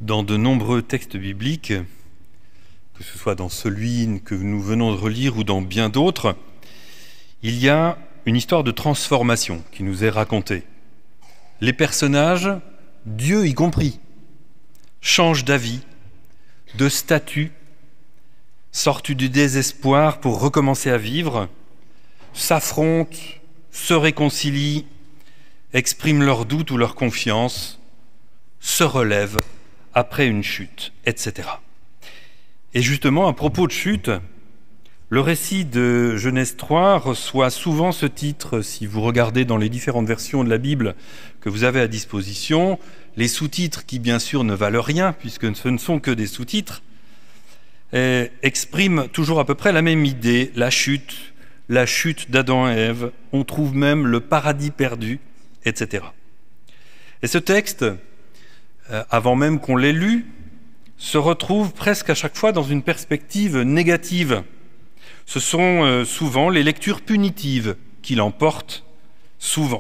Dans de nombreux textes bibliques, que ce soit dans celui que nous venons de relire ou dans bien d'autres, il y a une histoire de transformation qui nous est racontée. Les personnages, Dieu y compris, changent d'avis, de statut, sortent du désespoir pour recommencer à vivre, s'affrontent, se réconcilient, expriment leurs doutes ou leur confiance, se relèvent après une chute, etc. Et justement, à propos de chute, le récit de Genèse 3 reçoit souvent ce titre, si vous regardez dans les différentes versions de la Bible que vous avez à disposition, les sous-titres qui bien sûr ne valent rien, puisque ce ne sont que des sous-titres, expriment toujours à peu près la même idée, la chute d'Adam et Ève, on trouve même le paradis perdu, etc. Et ce texte, avant même qu'on l'ait lu, se retrouve presque à chaque fois dans une perspective négative. Ce sont souvent les lectures punitives qui l'emportent souvent.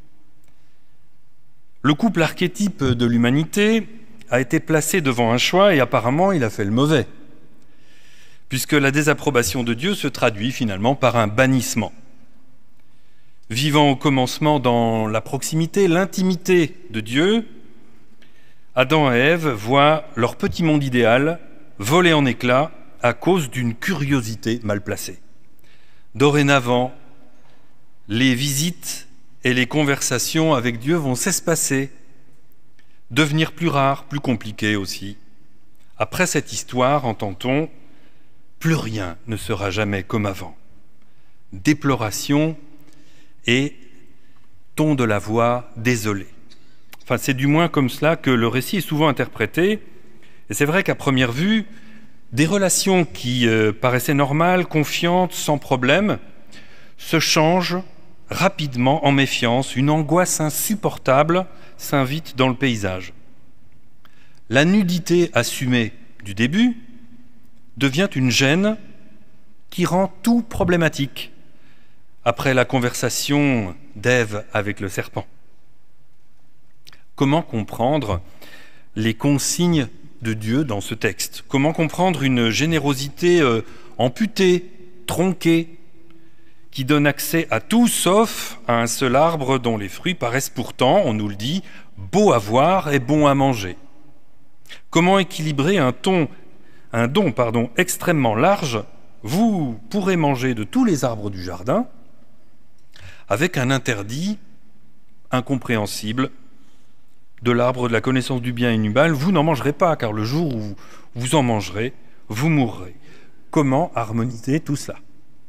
Le couple archétype de l'humanité a été placé devant un choix et apparemment il a fait le mauvais, puisque la désapprobation de Dieu se traduit finalement par un bannissement. Vivant au commencement dans la proximité, l'intimité de Dieu, Adam et Ève voient leur petit monde idéal voler en éclats à cause d'une curiosité mal placée. Dorénavant, les visites et les conversations avec Dieu vont s'espacer, devenir plus rares, plus compliquées aussi. Après cette histoire, entend-on, plus rien ne sera jamais comme avant. Déploration et ton de la voix désolé. Enfin, c'est du moins comme cela que le récit est souvent interprété. Et c'est vrai qu'à première vue, des relations qui paraissaient normales, confiantes, sans problème, se changent rapidement en méfiance. Une angoisse insupportable s'invite dans le paysage. La nudité assumée du début devient une gêne qui rend tout problématique après la conversation d'Ève avec le serpent. Comment comprendre les consignes de Dieu dans ce texte? Comment comprendre une générosité amputée, tronquée, qui donne accès à tout sauf à un seul arbre dont les fruits paraissent pourtant, on nous le dit, beaux à voir et bons à manger? Comment équilibrer un don extrêmement large, vous pourrez manger de tous les arbres du jardin, avec un interdit incompréhensible de l'arbre de la connaissance du bien et du mal, vous n'en mangerez pas, car le jour où vous en mangerez, vous mourrez. Comment harmoniser tout cela?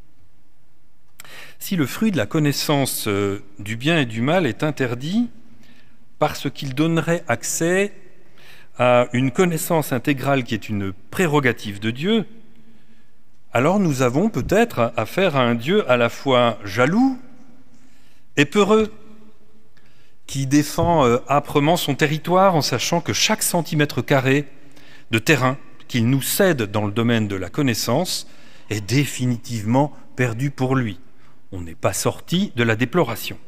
Si le fruit de la connaissance du bien et du mal est interdit parce qu'il donnerait accès à une connaissance intégrale qui est une prérogative de Dieu, alors nous avons peut-être affaire à un Dieu à la fois jaloux et peureux, qui défend âprement son territoire en sachant que chaque centimètre carré de terrain qu'il nous cède dans le domaine de la connaissance est définitivement perdu pour lui. On n'est pas sorti de la déploration.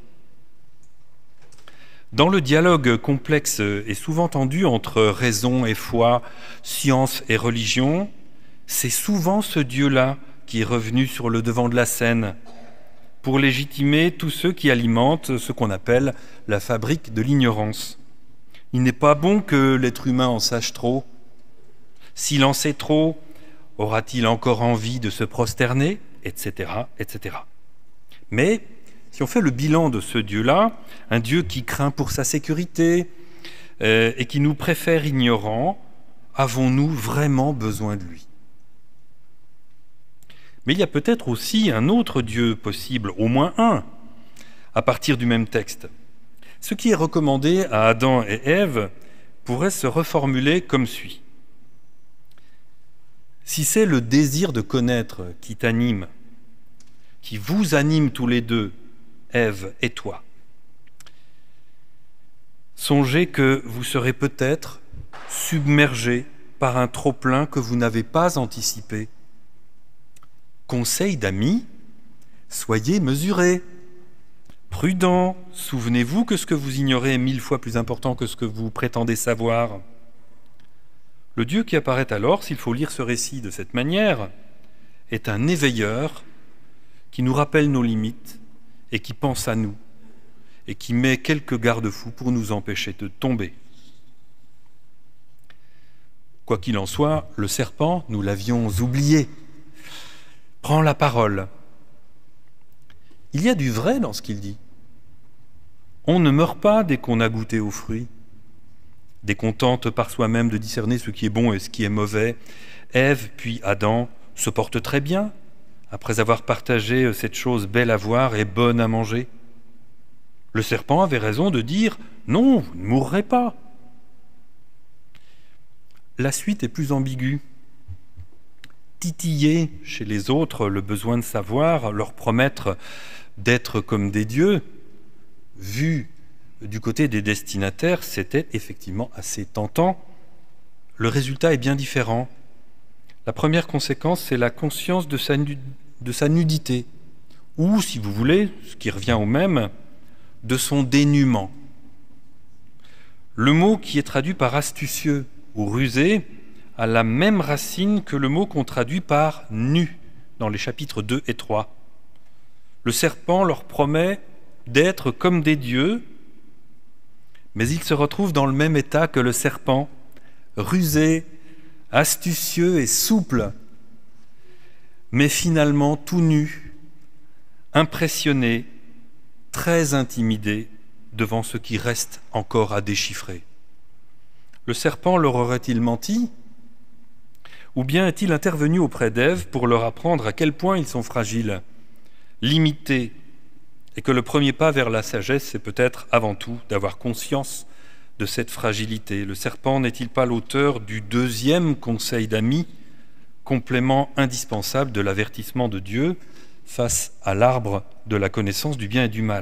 Dans le dialogue complexe et souvent tendu entre raison et foi, science et religion, c'est souvent ce Dieu-là qui est revenu sur le devant de la scène pour légitimer tous ceux qui alimentent ce qu'on appelle la fabrique de l'ignorance. Il n'est pas bon que l'être humain en sache trop. S'il en sait trop, aura-t-il encore envie de se prosterner, etc., etc. Mais si on fait le bilan de ce Dieu-là, un Dieu qui craint pour sa sécurité et qui nous préfère ignorants, avons-nous vraiment besoin de lui? Mais il y a peut-être aussi un autre Dieu possible, au moins un, à partir du même texte. Ce qui est recommandé à Adam et Ève pourrait se reformuler comme suit. Si c'est le désir de connaître qui t'anime, qui vous anime tous les deux, Ève et toi, songez que vous serez peut-être submergés par un trop-plein que vous n'avez pas anticipé. Conseil d'amis, soyez mesurés, prudents, souvenez-vous que ce que vous ignorez est 1000 fois plus important que ce que vous prétendez savoir. Le Dieu qui apparaît alors, s'il faut lire ce récit de cette manière, est un éveilleur qui nous rappelle nos limites et qui pense à nous et qui met quelques garde-fous pour nous empêcher de tomber. Quoi qu'il en soit, le serpent, nous l'avions oublié, prend la parole. Il y a du vrai dans ce qu'il dit. On ne meurt pas dès qu'on a goûté aux fruits. Dès qu'on tente par soi-même de discerner ce qui est bon et ce qui est mauvais, Ève puis Adam se portent très bien après avoir partagé cette chose belle à voir et bonne à manger. Le serpent avait raison de dire « Non, vous ne mourrez pas ». La suite est plus ambiguë. Titiller chez les autres le besoin de savoir, leur promettre d'être comme des dieux, vu du côté des destinataires, c'était effectivement assez tentant. Le résultat est bien différent. La première conséquence, c'est la conscience de sa nudité, ou, si vous voulez, ce qui revient au même, de son dénuement. Le mot qui est traduit par astucieux ou rusé a la même racine que le mot qu'on traduit par nu dans les chapitres 2 et 3. Le serpent leur promet d'être comme des dieux, mais ils se retrouvent dans le même état que le serpent, rusé, astucieux et souple, mais finalement tout nus, impressionnés, très intimidés devant ce qui reste encore à déchiffrer. Le serpent leur aurait-il menti ? Ou bien est-il intervenu auprès d'Ève pour leur apprendre à quel point ils sont fragiles, limités, et que le premier pas vers la sagesse, c'est peut-être avant tout d'avoir conscience de cette fragilité. Le serpent n'est-il pas l'auteur du deuxième conseil d'amis, complément indispensable de l'avertissement de Dieu face à l'arbre de la connaissance du bien et du mal ?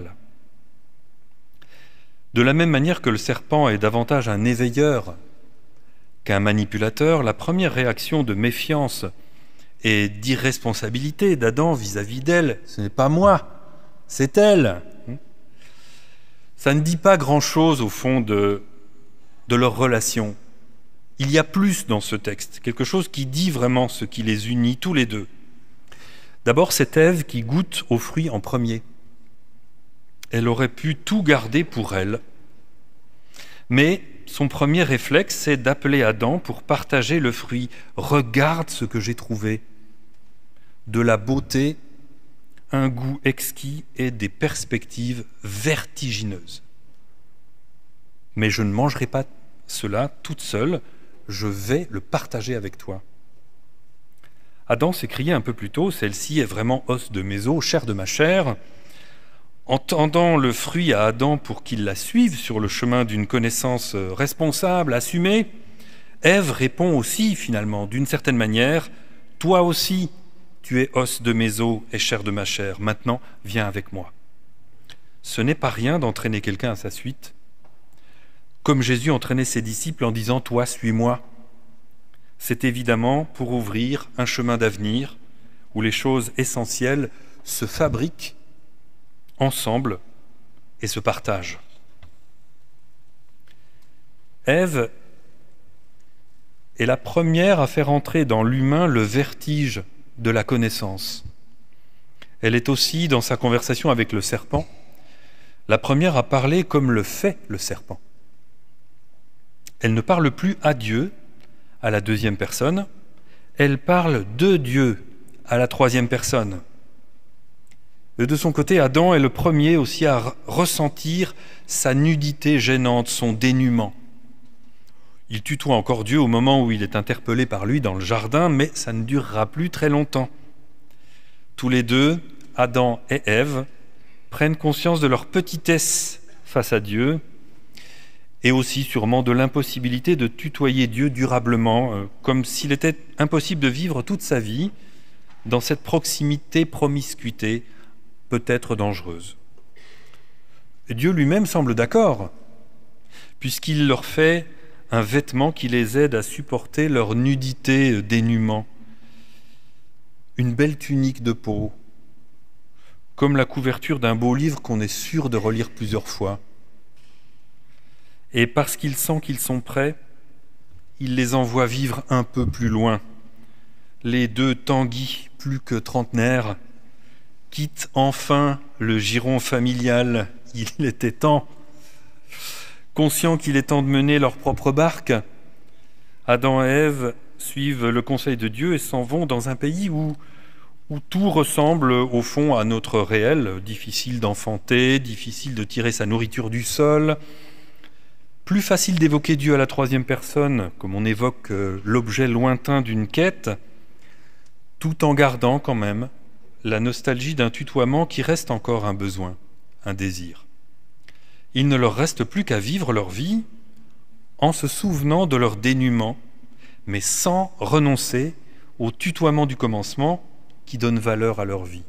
De la même manière que le serpent est davantage un éveilleur qu'un manipulateur, la première réaction de méfiance et d'irresponsabilité d'Adam vis-à-vis d'elle, ce n'est pas moi, c'est elle. Ça ne dit pas grand-chose au fond de leur relation. Il y a plus dans ce texte, quelque chose qui dit vraiment ce qui les unit tous les deux. D'abord, c'est Ève qui goûte aux fruits en premier. Elle aurait pu tout garder pour elle, mais son premier réflexe, c'est d'appeler Adam pour partager le fruit. Regarde ce que j'ai trouvé. De la beauté, un goût exquis et des perspectives vertigineuses. Mais je ne mangerai pas cela toute seule, je vais le partager avec toi. Adam s'écriait un peu plus tôt, celle-ci est vraiment os de mes os, chair de ma chair. En tendant le fruit à Adam pour qu'il la suive sur le chemin d'une connaissance responsable, assumée, Ève répond aussi finalement, d'une certaine manière, « Toi aussi, tu es os de mes os et chair de ma chair, maintenant viens avec moi. » Ce n'est pas rien d'entraîner quelqu'un à sa suite, comme Jésus entraînait ses disciples en disant « Toi, suis-moi ». C'est évidemment pour ouvrir un chemin d'avenir où les choses essentielles se fabriquent ensemble et se partagent. Ève est la première à faire entrer dans l'humain le vertige de la connaissance. Elle est aussi, dans sa conversation avec le serpent, la première à parler comme le fait le serpent. Elle ne parle plus à Dieu, à la deuxième personne, elle parle de Dieu, à la troisième personne. De son côté, Adam est le premier aussi à ressentir sa nudité gênante, son dénuement. Il tutoie encore Dieu au moment où il est interpellé par lui dans le jardin, mais ça ne durera plus très longtemps. Tous les deux, Adam et Ève, prennent conscience de leur petitesse face à Dieu et aussi sûrement de l'impossibilité de tutoyer Dieu durablement, comme s'il était impossible de vivre toute sa vie dans cette proximité-promiscuité peut-être dangereuse. Et Dieu lui-même semble d'accord, puisqu'il leur fait un vêtement qui les aide à supporter leur nudité dénuement. Une belle tunique de peau, comme la couverture d'un beau livre qu'on est sûr de relire plusieurs fois. Et parce qu'il sent qu'ils sont prêts, il les envoie vivre un peu plus loin. Les deux Tanguy, plus que trentenaires, quittent enfin le giron familial. Il était temps. Conscients qu'il est temps de mener leur propre barque, Adam et Ève suivent le conseil de Dieu et s'en vont dans un pays où tout ressemble au fond à notre réel, difficile d'enfanter, difficile de tirer sa nourriture du sol, plus facile d'évoquer Dieu à la troisième personne, comme on évoque l'objet lointain d'une quête, tout en gardant quand même la nostalgie d'un tutoiement qui reste encore un besoin, un désir. Il ne leur reste plus qu'à vivre leur vie en se souvenant de leur dénuement, mais sans renoncer au tutoiement du commencement qui donne valeur à leur vie.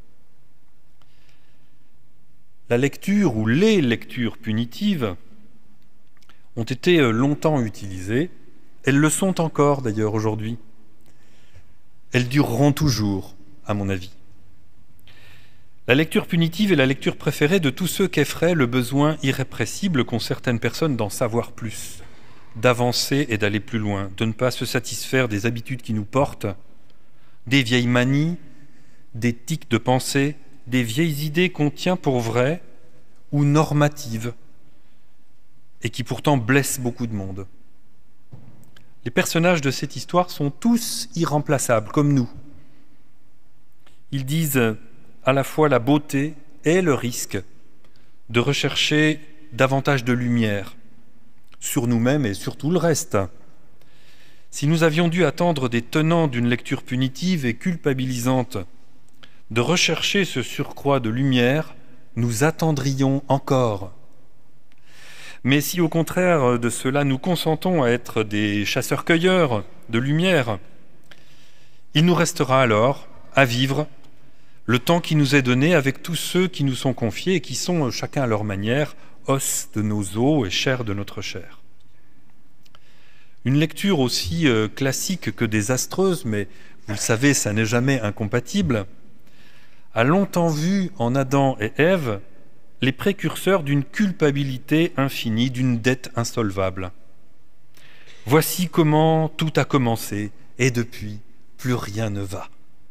La lecture ou les lectures punitives ont été longtemps utilisées. Elles le sont encore d'ailleurs aujourd'hui. Elles dureront toujours, à mon avis. La lecture punitive est la lecture préférée de tous ceux qu'effraie le besoin irrépressible qu'ont certaines personnes d'en savoir plus, d'avancer et d'aller plus loin, de ne pas se satisfaire des habitudes qui nous portent, des vieilles manies, des tics de pensée, des vieilles idées qu'on tient pour vraies ou normatives et qui pourtant blessent beaucoup de monde. Les personnages de cette histoire sont tous irremplaçables, comme nous. Ils disent à la fois la beauté et le risque de rechercher davantage de lumière sur nous-mêmes et sur tout le reste. Si nous avions dû attendre des tenants d'une lecture punitive et culpabilisante de rechercher ce surcroît de lumière, nous attendrions encore. Mais si au contraire de cela nous consentons à être des chasseurs-cueilleurs de lumière, il nous restera alors à vivre le temps qui nous est donné avec tous ceux qui nous sont confiés et qui sont, chacun à leur manière, os de nos os et chair de notre chair. Une lecture aussi classique que désastreuse, mais vous le savez, ça n'est jamais incompatible, a longtemps vu en Adam et Ève les précurseurs d'une culpabilité infinie, d'une dette insolvable. Voici comment tout a commencé, et depuis, plus rien ne va.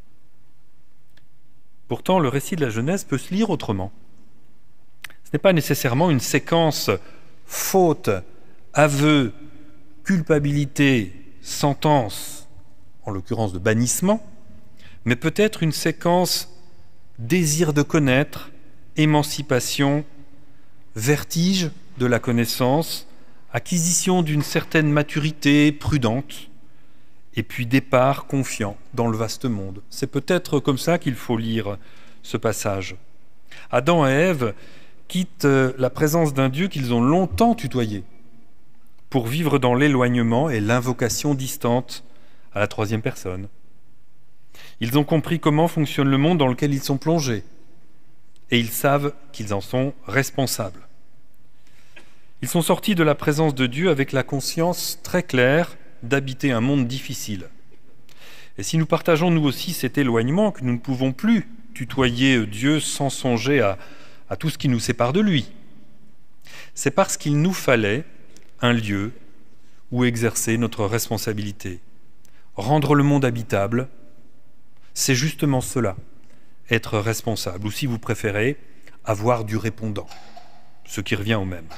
Pourtant, le récit de la Genèse peut se lire autrement. Ce n'est pas nécessairement une séquence faute, aveu, culpabilité, sentence, en l'occurrence de bannissement, mais peut-être une séquence désir de connaître, émancipation, vertige de la connaissance, acquisition d'une certaine maturité prudente, et puis départ confiant dans le vaste monde. C'est peut-être comme ça qu'il faut lire ce passage. Adam et Ève quittent la présence d'un Dieu qu'ils ont longtemps tutoyé pour vivre dans l'éloignement et l'invocation distante à la troisième personne. Ils ont compris comment fonctionne le monde dans lequel ils sont plongés et ils savent qu'ils en sont responsables. Ils sont sortis de la présence de Dieu avec la conscience très claire d'habiter un monde difficile. Et si nous partageons nous aussi cet éloignement, que nous ne pouvons plus tutoyer Dieu sans songer à tout ce qui nous sépare de lui, c'est parce qu'il nous fallait un lieu où exercer notre responsabilité. Rendre le monde habitable, c'est justement cela, être responsable, ou si vous préférez, avoir du répondant, ce qui revient au même.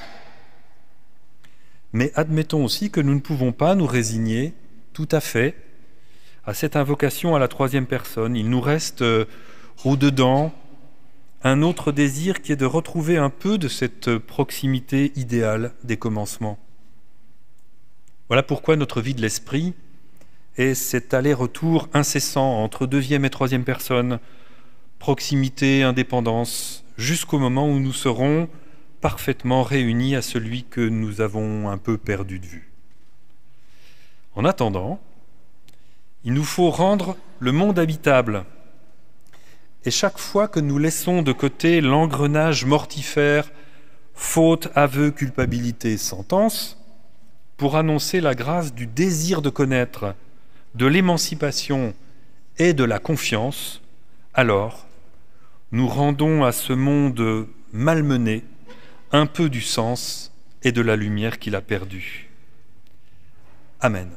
Mais admettons aussi que nous ne pouvons pas nous résigner tout à fait à cette invocation à la troisième personne. Il nous reste au-dedans un autre désir qui est de retrouver un peu de cette proximité idéale des commencements. Voilà pourquoi notre vie de l'esprit est cet aller-retour incessant entre deuxième et troisième personne, proximité, indépendance, jusqu'au moment où nous serons parfaitement réunis à celui que nous avons un peu perdu de vue. En attendant, il nous faut rendre le monde habitable. Et chaque fois que nous laissons de côté l'engrenage mortifère, faute, aveu, culpabilité, sentence, pour annoncer la grâce du désir de connaître, de l'émancipation et de la confiance, alors nous rendons à ce monde malmené un peu du sens et de la lumière qu'il a perdu. Amen.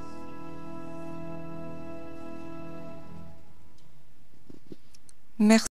Merci.